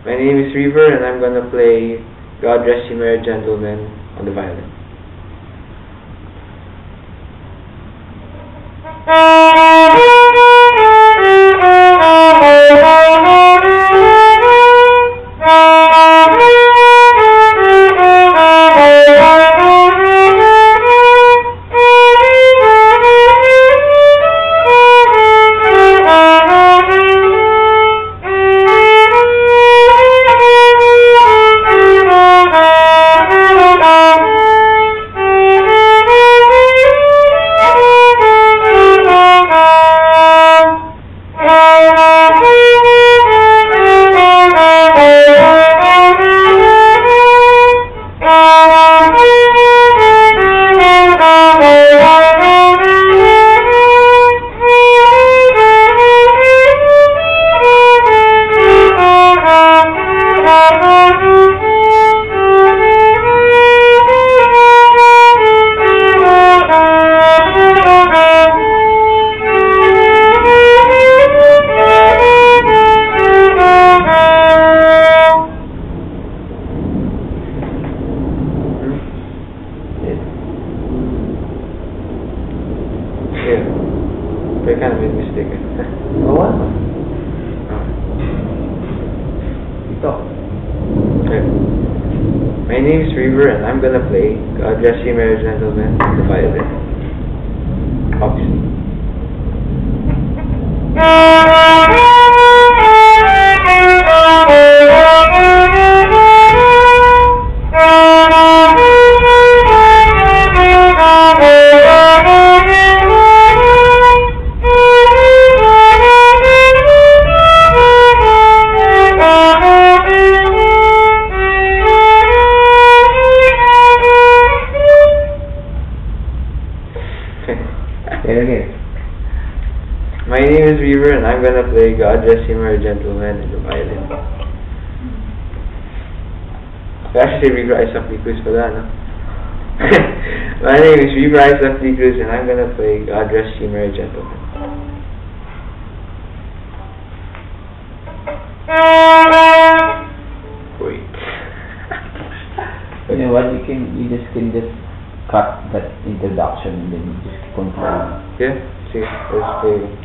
My name is River, and I'm gonna play God Rest You Merry Gentlemen on the violin. I kind of made a mistake. Oh, what? Oh. Okay. My name is River, and I'm gonna play God Rest You Merry Gentlemen on the violin. Obviously. Okay. My name is River, and I'm gonna play God Rest You Merry Gentlemen in the violin. Actually, River Isaac D. Cruz pala, no? My name is River Isaac D. Cruz, and I'm gonna play God Rest You Merry Gentlemen. Wait. You know what? You can just cut that introduction and then you just control. Yeah? See, let's play.